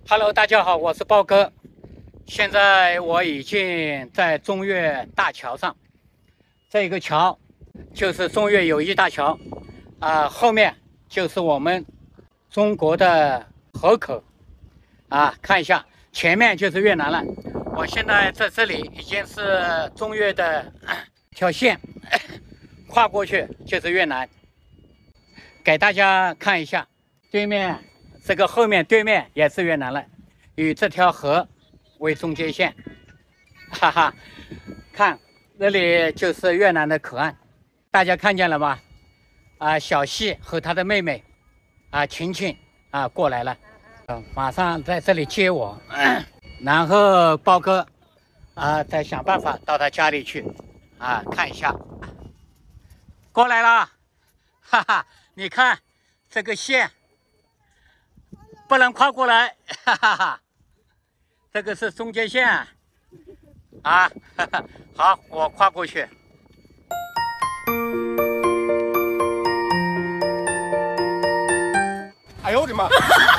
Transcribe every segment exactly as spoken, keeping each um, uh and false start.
Hello， 大家好，我是豹哥。现在我已经在中越大桥上，这个桥就是中越友谊大桥，啊、呃，后面就是我们中国的河口，啊，看一下，前面就是越南了。我现在在这里已经是中越的一条线，跨过去就是越南。给大家看一下，对面这个后面对面也是越南了。以这条河为中间线，哈哈，看这里就是越南的口岸，大家看见了吗？啊，小西和他的妹妹啊晴晴啊过来了，啊，马上在这里接我，然后豹哥啊再想办法到他家里去啊看一下，过来了，哈哈，你看这个线不能跨过来，哈哈哈。这个是中间线啊，哈哈，好，我跨过去。 哎呦我的妈！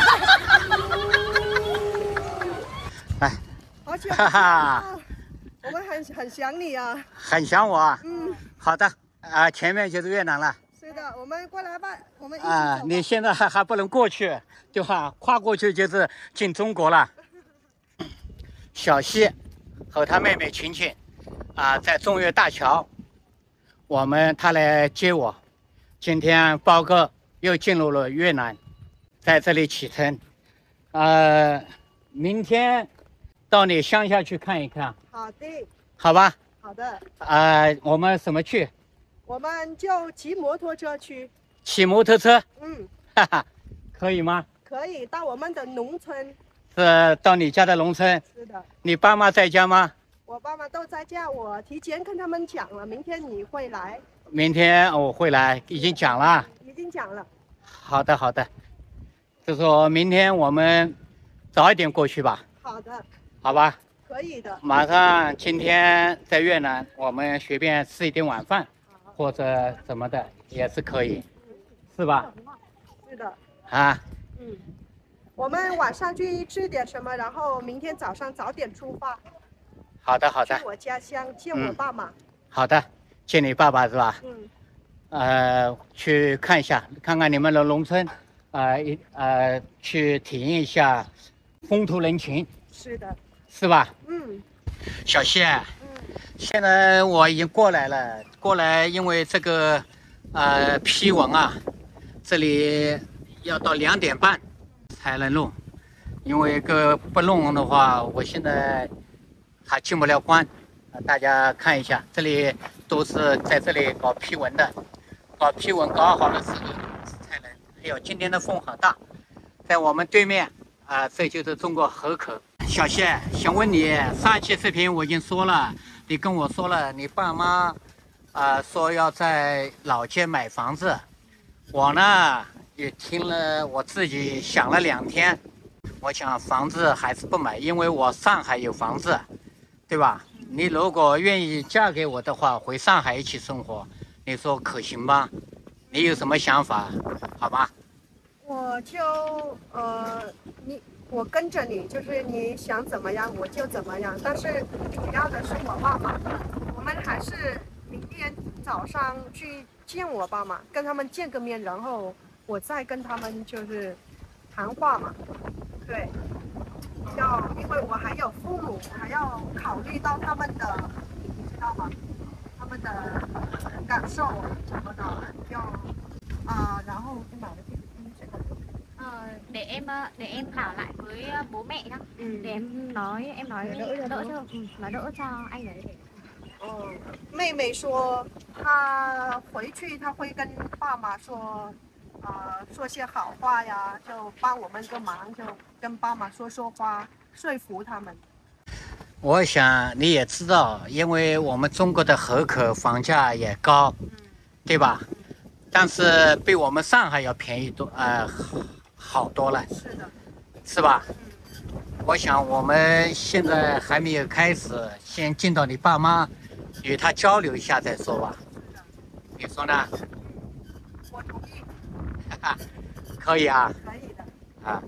哎， 好久不见了，我们很很想你啊。 很想我啊。 嗯， 好的，啊，前面就是越南了。 是的，我们过来吧，我们一起走吧。 啊，你现在还还不能过去，对吧？跨过去就是进中国了。小西和他妹妹晴晴啊，在中越大桥，我们他来接我。今天豹哥又进入了越南，在这里启程。呃，明天到你乡下去看一看。 好的， 好吧。 好的。 呃，我们怎么去？ 我们就骑摩托车去。 骑摩托车？ 嗯， 哈哈，可以吗？ 可以到我们的农村。 是到你家的农村？ 是的。 你爸妈在家吗？ 我爸妈都在家，我提前跟他们讲了，明天你会来。 明天我会来，已经讲了。 已经讲了。 好的，好的。就说明天我们早一点过去吧。 好的。 好吧。 可以的。 马上今天在越南，我们随便吃一点晚饭，或者什么的也是可以，是吧？ 是的。 啊。 嗯。我们晚上去吃点什么，然后明天早上早点出发。 好的，好的。 去我家乡见我爸妈。 嗯、好的，见你爸爸是吧？ 嗯。 呃，去看一下，看看你们的农村，呃，一呃，去体验一下风土人情。 是的。 是吧？ 嗯。 小谢。 嗯。 现在我已经过来了，过来，因为这个呃批文啊，这里要到两点半。才能弄，因为个不弄的话，我现在还进不了关。大家看一下，这里都是在这里搞批文的，搞批文搞好了之后才能。哎呦，今天的风好大，在我们对面啊、呃，这就是中国河口。小谢，想问你，上一期视频我已经说了，你跟我说了，你爸妈啊、呃、说要在老街买房子，我呢。也听了，我自己想了两天，我想房子还是不买，因为我上海有房子，对吧？你如果愿意嫁给我的话，回上海一起生活，你说可行吗？你有什么想法？好吧？ 我就呃，你我跟着你，就是你想怎么样我就怎么样，但是主要的是我爸妈，我们还是明天早上去见我爸妈，跟他们见个面，然后。我再跟他们就是谈话嘛，对，要因为我还有父母，还要考虑到他们的，你知道吗？他们的感受什么的，要啊，然后就买了这个这个。 Ờ, để em để em thảo lại với bố mẹ nhá. Ừ. Để em nói em nói đỡ cho đỡ cho ừ, nói đỡ cho anh ấy. 哦，妹妹说她回去她会跟爸妈说。呃，说些好话呀，就帮我们个忙，就跟爸妈说说话，说服他们。 我想你也知道，因为我们中国的河口房价也高，嗯、对吧？嗯、但是比我们上海要便宜多，呃，好多了。 是的， 是吧？ 嗯、 我想我们现在还没有开始，先见到你爸妈，与他交流一下再说吧。你说呢？ 我同意。 可以啊。 可以的。 啊，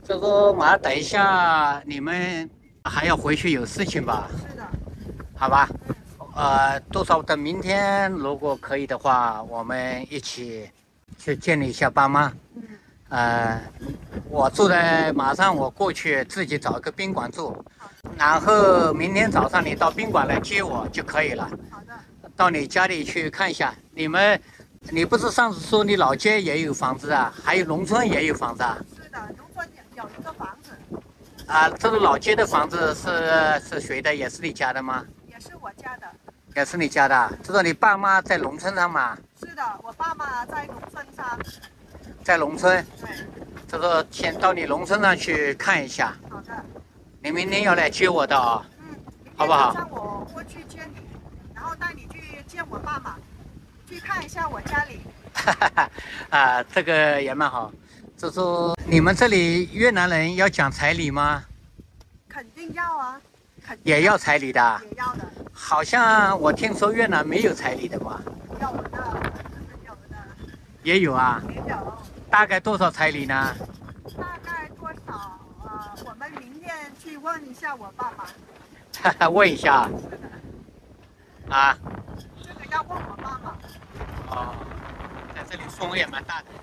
这个马上等一下，你们还要回去有事情吧？ 是的。 好吧。呃，多少等明天，如果可以的话，我们一起去见你一下爸妈。 嗯。 呃，我住在马上，我过去自己找一个宾馆住，然后明天早上你到宾馆来接我就可以了。 好的。 到你家里去看一下，你们，你不是上次说你老街也有房子啊，还有农村也有房子啊？ 是的，农村有一个房子。 啊，这个老街的房子是是谁的？也是你家的吗？ 也是我家的。 也是你家的？这个你爸妈在农村上吗？ 是的，我爸妈在农村上。 在农村。 对。 这个先到你农村上去看一下。 好的。 你明天要来接我的啊？ 嗯。 好不好？ 让我过去接你，然后带你去见我爸妈，去看一下我家里。 哈哈哈，啊，这个也蛮好。就说你们这里越南人要讲彩礼吗？ 肯定要啊。肯定也要彩礼的。 也要的。 好像我听说越南没有彩礼的嘛。 有的，有的。 也有啊。 也有。 大概多少彩礼呢？ 大概多少？呃，我们明天去问一下我爸爸。 哈哈，问一下。 是的。 啊。 这个要问我爸爸。 哦，在这里风也蛮大的。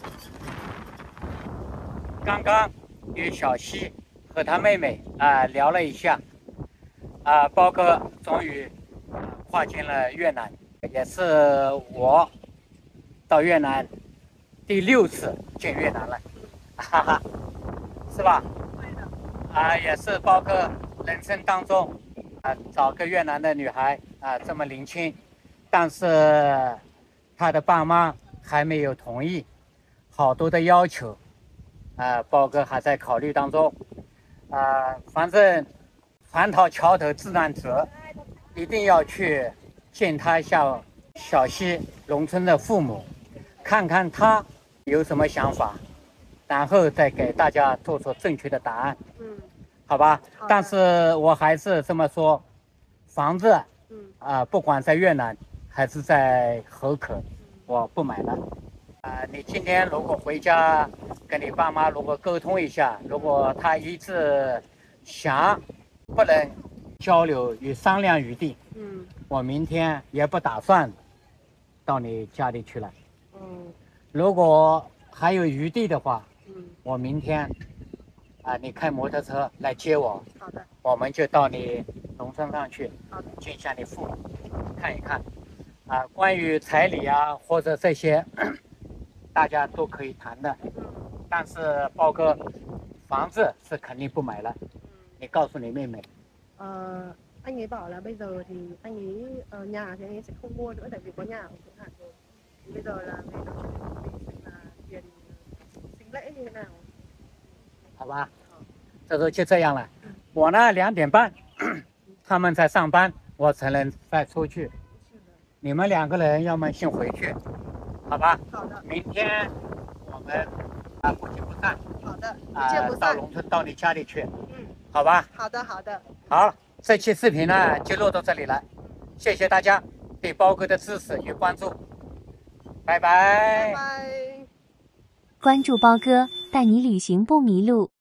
刚刚与小西和他妹妹啊、呃、聊了一下，啊、呃，包哥终于跨进了越南，也是我到越南第六次进越南了，哈哈，是吧？ 对的。 啊、呃，也是包哥人生当中啊、呃、找个越南的女孩啊、呃、这么年轻，但是他的爸妈还没有同意，好多的要求。啊、呃，包哥还在考虑当中，啊、呃，反正船到桥头自然直，一定要去见他一下小西农村的父母，看看他有什么想法，然后再给大家做出正确的答案。 嗯， 好吧。但是我还是这么说，房子，嗯啊、呃，不管在越南还是在河口，我不买了。啊、呃，你今天如果回家跟你爸妈如果沟通一下，如果他一直想不能交流与商量余地，嗯，我明天也不打算到你家里去了。嗯，如果还有余地的话，嗯，我明天啊、呃，你开摩托车来接我。好的，我们就到你农村上去，好的，见一下你父母，看一看啊、呃，关于彩礼啊或者这些。大家都可以谈的，但是包哥，房子是肯定不买了。你告诉你妹妹。 呃，anh ấy bảo là bây giờ thì anh ấy uh, nhà thì anh ấy sẽ không mua nữa tại vì có nhà ở Thượng Hải rồi. Thì bây giờ là về nói chuyện với mình xem là tiền sinh lễ như thế nào. 好吧，这都就这样了。我呢两点半，他们在上班，我才能再出去。你们两个人要么先回去。好吧， 好的。 明天我们啊不见不散。 好的，不啊、 见不散。 到农村到你家里去。 嗯， 好吧。 好的，好的。 好，这期视频呢就录到这里了，谢谢大家对包哥的支持与关注，拜拜。 拜拜。 关注包哥，带你旅行不迷路。